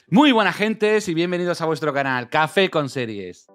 Muy buenas gentes y bienvenidos a vuestro canal Café con Series.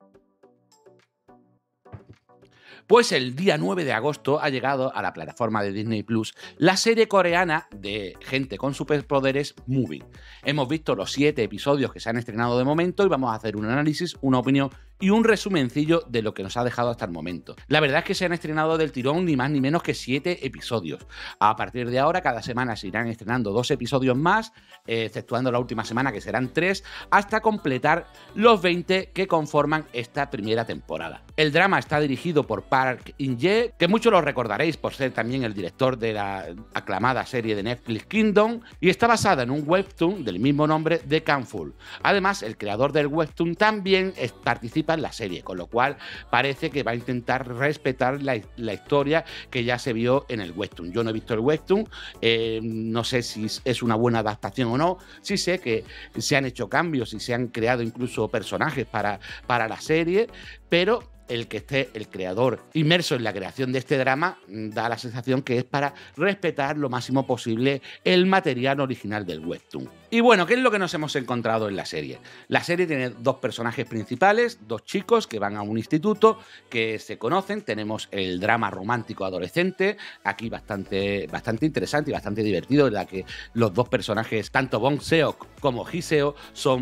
Pues el día 9 de agosto ha llegado a la plataforma de Disney Plus la serie coreana de gente con superpoderes Moving. Hemos visto los 7 episodios que se han estrenado de momento y vamos a hacer un análisis, una opinión y un resumencillo de lo que nos ha dejado hasta el momento. La verdad es que se han estrenado del tirón ni más ni menos que 7 episodios. A partir de ahora, cada semana se irán estrenando 2 episodios más, exceptuando la última semana que serán 3, hasta completar los 20 que conforman esta primera temporada. El drama está dirigido por Park In-jae, que muchos lo recordaréis por ser también el director de la aclamada serie de Netflix Kingdom, y está basada en un webtoon del mismo nombre de Kangful. Además, el creador del webtoon también participa en la serie, con lo cual parece que va a intentar respetar la historia que ya se vio en el webtoon. Yo no he visto el webtoon, no sé si es una buena adaptación o no. Sí sé que se han hecho cambios y se han creado incluso personajes para la serie, pero el que esté el creador inmerso en la creación de este drama da la sensación que es para respetar lo máximo posible el material original del webtoon. Y bueno, ¿qué es lo que nos hemos encontrado en la serie? La serie tiene 2 personajes principales, 2 chicos que van a un instituto, que se conocen. Tenemos el drama romántico adolescente, aquí bastante interesante y bastante divertido, en la que los 2 personajes, tanto Bong Seok como Hee Seo,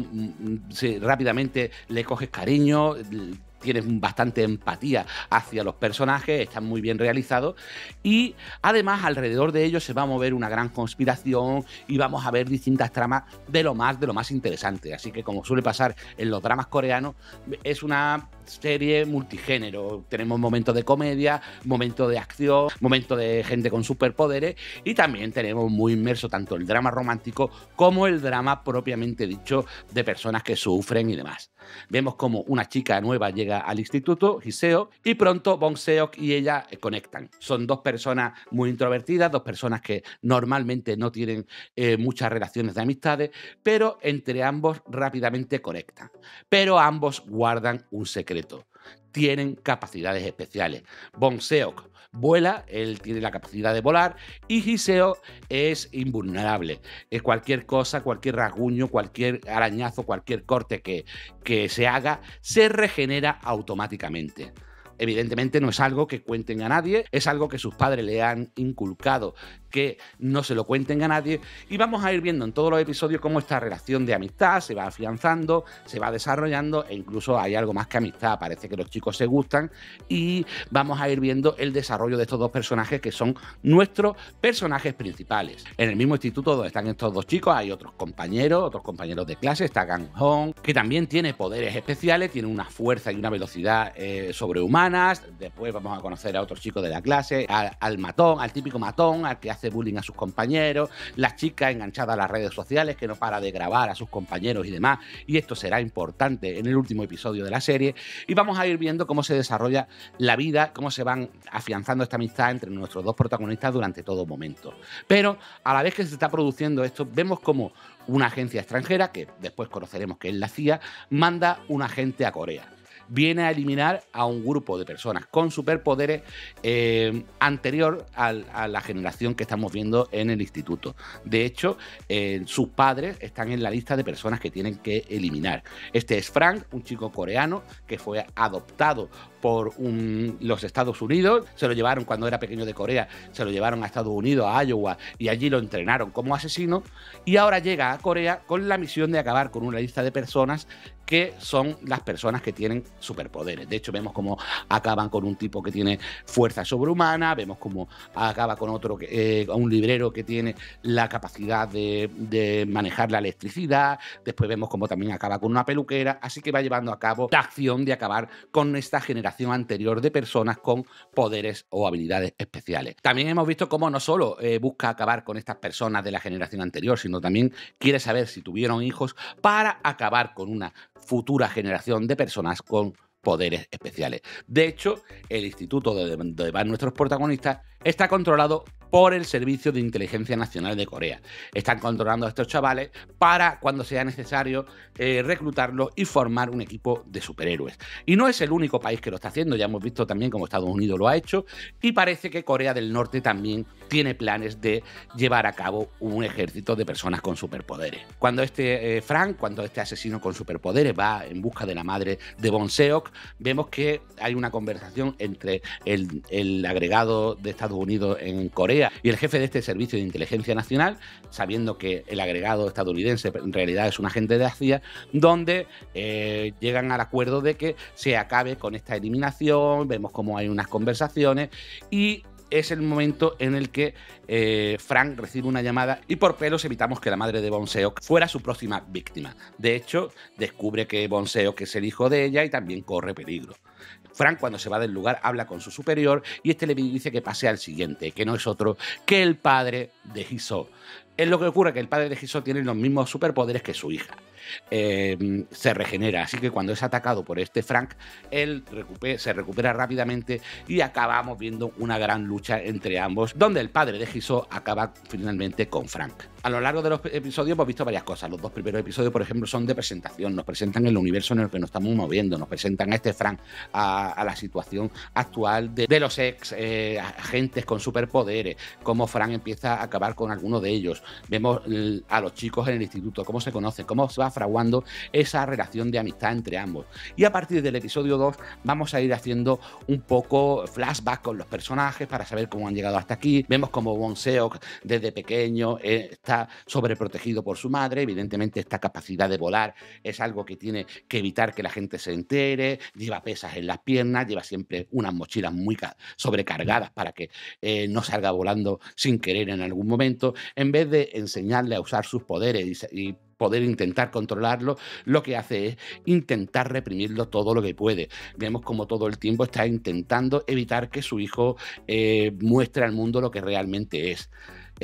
rápidamente le coges cariño, tienes bastante empatía hacia los personajes, están muy bien realizados y además alrededor de ellos se va a mover una gran conspiración y vamos a ver distintas tramas de lo más interesante. Así que, como suele pasar en los dramas coreanos, es una serie multigénero. Tenemos momentos de comedia, momentos de acción, momentos de gente con superpoderes y también tenemos muy inmerso tanto el drama romántico como el drama propiamente dicho de personas que sufren y demás. Vemos como una chica nueva llega al instituto, Hee Seo, y pronto Bong Seok y ella conectan. Son 2 personas muy introvertidas, 2 personas que normalmente no tienen muchas relaciones de amistades, pero entre ambos rápidamente conectan. Pero ambos guardan un secreto. Tienen capacidades especiales. Bong Seok vuela, él tiene la capacidad de volar, y Hee Seo es invulnerable. Cualquier cosa, cualquier rasguño, cualquier arañazo, cualquier corte que se haga, se regenera automáticamente. Evidentemente no es algo que cuenten a nadie, es algo que sus padres le han inculcado que no se lo cuenten a nadie, y vamos a ir viendo en todos los episodios cómo esta relación de amistad se va afianzando, se va desarrollando e incluso hay algo más que amistad, parece que los chicos se gustan y vamos a ir viendo el desarrollo de estos 2 personajes que son nuestros personajes principales. En el mismo instituto donde están estos 2 chicos hay otros compañeros de clase, está Gang Hong, que también tiene poderes especiales, tiene una fuerza y una velocidad sobrehumanas. Después vamos a conocer a otros chicos de la clase, al matón, al típico matón, al que hace bullying a sus compañeros, la chica enganchada a las redes sociales que no para de grabar a sus compañeros y demás, y esto será importante en el último episodio de la serie, y vamos a ir viendo cómo se desarrolla la vida, cómo se van afianzando esta amistad entre nuestros 2 protagonistas durante todo momento. Pero a la vez que se está produciendo esto, vemos como una agencia extranjera, que después conoceremos que es la CIA, manda un agente a Corea. Viene a eliminar a un grupo de personas con superpoderes anterior a la generación que estamos viendo en el instituto. De hecho, sus padres están en la lista de personas que tienen que eliminar. Este es Frank, un chico coreano que fue adoptado por los Estados Unidos, se lo llevaron cuando era pequeño de Corea, se lo llevaron a Estados Unidos, a Iowa, y allí lo entrenaron como asesino, y ahora llega a Corea con la misión de acabar con una lista de personas que son las personas que tienen superpoderes. De hecho, vemos cómo acaban con un tipo que tiene fuerza sobrehumana, vemos cómo acaba con otro, un librero que tiene la capacidad de manejar la electricidad, después vemos cómo también acaba con una peluquera, así que va llevando a cabo la acción de acabar con esta generación anterior de personas con poderes o habilidades especiales. También hemos visto cómo no solo busca acabar con estas personas de la generación anterior, sino también quiere saber si tuvieron hijos para acabar con una futura generación de personas con poderes especiales. De hecho, el instituto donde van nuestros protagonistas está controlado por el Servicio de Inteligencia Nacional de Corea. Están controlando a estos chavales para, cuando sea necesario, reclutarlos y formar un equipo de superhéroes. Y no es el único país que lo está haciendo, ya hemos visto también cómo Estados Unidos lo ha hecho, y parece que Corea del Norte también tiene planes de llevar a cabo un ejército de personas con superpoderes. Cuando este Frank, cuando este asesino con superpoderes va en busca de la madre de Bong-seok, vemos que hay una conversación entre el agregado de Estados Unidos en Corea y el jefe de este servicio de inteligencia nacional, sabiendo que el agregado estadounidense en realidad es un agente de la CIA, donde llegan al acuerdo de que se acabe con esta eliminación. Vemos cómo hay unas conversaciones y es el momento en el que Frank recibe una llamada y por pelos evitamos que la madre de Bong-seok fuera su próxima víctima. De hecho, descubre que Bong-seok es el hijo de ella y también corre peligro. Frank, cuando se va del lugar, habla con su superior y este le dice que pase al siguiente, que no es otro que el padre de Jisoo. Es lo que ocurre que el padre de Jisoo tiene los mismos superpoderes que su hija. Se regenera, así que cuando es atacado por este Frank, él se recupera rápidamente y acabamos viendo una gran lucha entre ambos, donde el padre de Jisoo acaba finalmente con Frank. A lo largo de los episodios hemos visto varias cosas. Los dos primeros episodios, por ejemplo, son de presentación, nos presentan el universo en el que nos estamos moviendo, nos presentan a este Frank, a la situación actual de los ex agentes con superpoderes, cómo Frank empieza a acabar con alguno de ellos. Vemos a los chicos en el instituto, cómo se conocen, cómo se va fraguando esa relación de amistad entre ambos. Y a partir del episodio 2 vamos a ir haciendo un poco flashback con los personajes para saber cómo han llegado hasta aquí. Vemos cómo Bong-seok desde pequeño está sobreprotegido por su madre. Evidentemente esta capacidad de volar es algo que tiene que evitar que la gente se entere. Lleva pesas en las piernas, lleva siempre unas mochilas muy sobrecargadas para que no salga volando sin querer en algún momento. En vez de enseñarle a usar sus poderes y poder intentar controlarlo, lo que hace es intentar reprimirlo todo lo que puede. Vemos como todo el tiempo está intentando evitar que su hijo muestre al mundo lo que realmente es.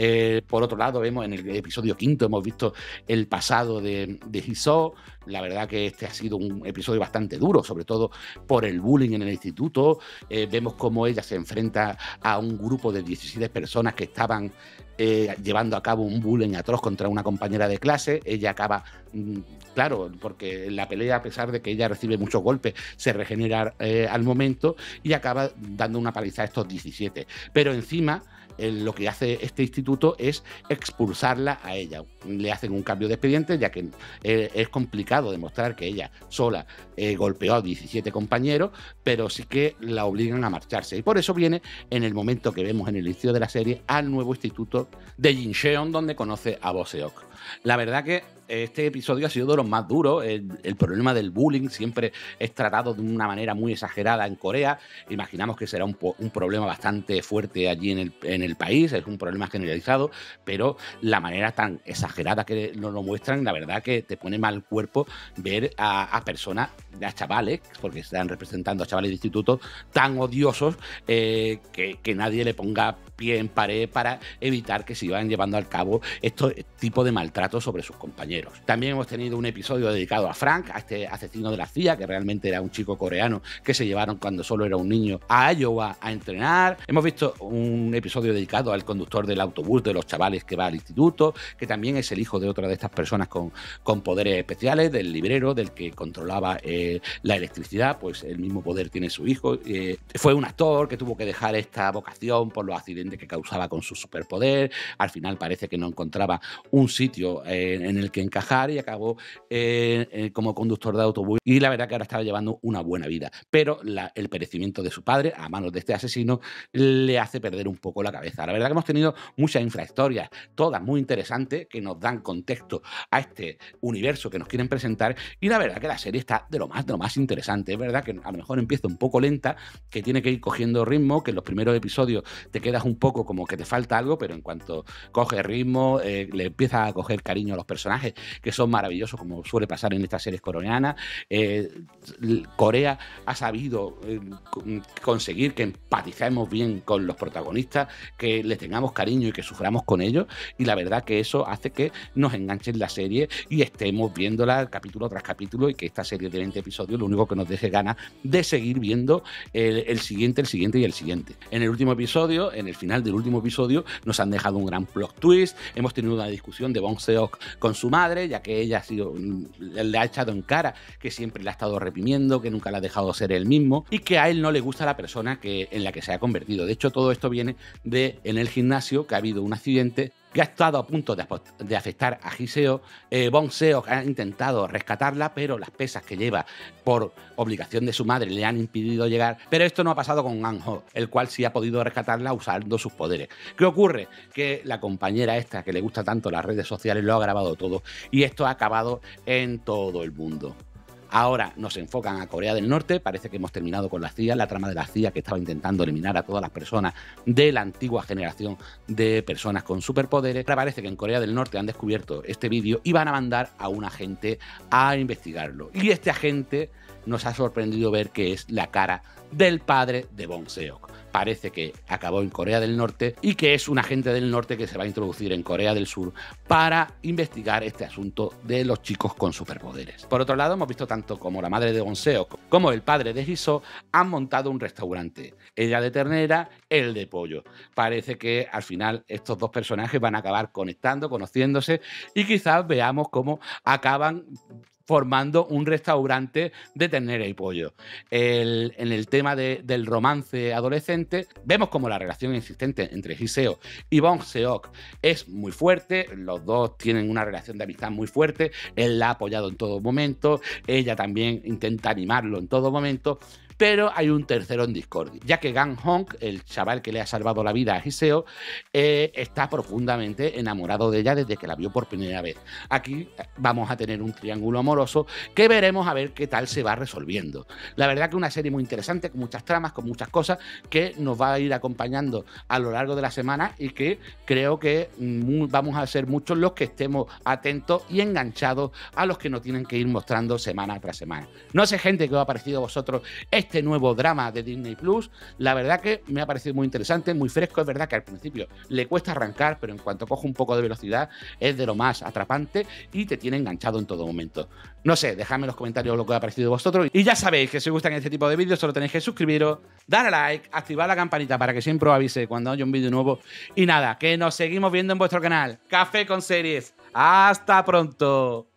Por otro lado, vemos en el episodio 5, hemos visto el pasado de Jisoo. La verdad que este ha sido un episodio bastante duro, sobre todo por el bullying en el instituto. Vemos cómo ella se enfrenta a un grupo de 17 personas que estaban llevando a cabo un bullying atroz contra una compañera de clase. Ella acaba, claro, porque en la pelea, a pesar de que ella recibe muchos golpes, se regenera al momento y acaba dando una paliza a estos 17. Pero encima, lo que hace este instituto es expulsarla a ella. Le hacen un cambio de expediente, ya que es complicado demostrar que ella sola golpeó a 17 compañeros, pero sí que la obligan a marcharse. Y por eso viene, en el momento que vemos en el inicio de la serie, al nuevo instituto de Jincheon, donde conoce a Bong-seok. La verdad que este episodio ha sido de los más duros. El problema del bullying siempre es tratado de una manera muy exagerada en Corea. Imaginamos que será un problema bastante fuerte allí en el país, es un problema generalizado, pero la manera tan exagerada que nos lo muestran, la verdad que te pone mal cuerpo ver a personas, a chavales, porque están representando a chavales de institutos tan odiosos que nadie le ponga pie en pared para evitar que se iban llevando al cabo este tipo de maltrato sobre sus compañeros. También hemos tenido un episodio dedicado a Frank, a este asesino de la CIA, que realmente era un chico coreano que se llevaron cuando solo era un niño a Iowa a entrenar. Hemos visto un episodio dedicado al conductor del autobús de los chavales que va al instituto, que también es el hijo de otra de estas personas con poderes especiales, del librero, del que controlaba la electricidad. Pues el mismo poder tiene su hijo. Fue un actor que tuvo que dejar esta vocación por los accidentes que causaba con su superpoder. Al final parece que no encontraba un sitio en el que encajar y acabó como conductor de autobús, y la verdad que ahora estaba llevando una buena vida, pero el perecimiento de su padre a manos de este asesino le hace perder un poco la cabeza. La verdad que hemos tenido muchas infrahistorias, todas muy interesantes, que nos dan contexto a este universo que nos quieren presentar, y la verdad que la serie está de lo más interesante. Es verdad que a lo mejor empieza un poco lenta, que tiene que ir cogiendo ritmo, que en los primeros episodios te quedas un poco como que te falta algo, pero en cuanto coge ritmo, le empieza a coger coger cariño a los personajes, que son maravillosos, como suele pasar en estas series coreanas. Corea ha sabido conseguir que empaticemos bien con los protagonistas, que les tengamos cariño y que suframos con ellos, y la verdad que eso hace que nos enganchen la serie y estemos viéndola capítulo tras capítulo, y que esta serie de 20 episodios lo único que nos deje ganas de seguir viendo el siguiente y el siguiente. En el último episodio, en el final del último episodio, nos han dejado un gran plot twist. Hemos tenido una discusión de Bong Seok con su madre, ya que ella le ha echado en cara que siempre la ha estado reprimiendo, que nunca la ha dejado ser él mismo y que a él no le gusta la persona en la que se ha convertido. De hecho, todo esto viene de en el gimnasio, que ha habido un accidente que ha estado a punto de afectar a Ji-seo. Bong Seok ha intentado rescatarla, pero las pesas que lleva por obligación de su madre le han impedido llegar. Pero esto no ha pasado con Gang-ho, el cual sí ha podido rescatarla usando sus poderes. ¿Qué ocurre? Que la compañera esta, que le gusta tanto las redes sociales, lo ha grabado todo, y esto ha acabado en todo el mundo. Ahora nos enfocan a Corea del Norte, parece que hemos terminado con la CIA, la trama de la CIA, que estaba intentando eliminar a todas las personas de la antigua generación de personas con superpoderes. Ahora parece que en Corea del Norte han descubierto este vídeo y van a mandar a un agente a investigarlo. Y este agente nos ha sorprendido ver que es la cara del padre de Bong Seok. Parece que acabó en Corea del Norte y que es un agente del norte que se va a introducir en Corea del Sur para investigar este asunto de los chicos con superpoderes. Por otro lado, hemos visto tanto como la madre de Bong Seok como el padre de Ji-seo han montado un restaurante. Ella de ternera, él de pollo. Parece que al final estos dos personajes van a acabar conectando, conociéndose, y quizás veamos cómo acaban formando un restaurante de ternera y pollo. En el tema del romance adolescente, vemos como la relación existente entre Ji-seo y Bong Seok es muy fuerte. Los dos tienen una relación de amistad muy fuerte. Él la ha apoyado en todo momento, ella también intenta animarlo en todo momento. Pero hay un tercero en discordia, ya que Gang-ho, el chaval que le ha salvado la vida a Ji-seo, está profundamente enamorado de ella desde que la vio por primera vez. Aquí vamos a tener un triángulo amoroso que veremos a ver qué tal se va resolviendo. La verdad que una serie muy interesante, con muchas tramas, con muchas cosas, que nos va a ir acompañando a lo largo de la semana, y que creo que vamos a ser muchos los que estemos atentos y enganchados a los que nos tienen que ir mostrando semana tras semana. No sé, gente, qué os ha parecido a vosotros este nuevo drama de Disney Plus. La verdad que me ha parecido muy interesante, muy fresco. Es verdad que al principio le cuesta arrancar, pero en cuanto coge un poco de velocidad es de lo más atrapante y te tiene enganchado en todo momento. No sé, dejadme en los comentarios lo que os ha parecido a vosotros, y ya sabéis que si os gustan este tipo de vídeos solo tenéis que suscribiros, darle a like, activar la campanita para que siempre os avise cuando haya un vídeo nuevo, y nada, que nos seguimos viendo en vuestro canal Café con Series. ¡Hasta pronto!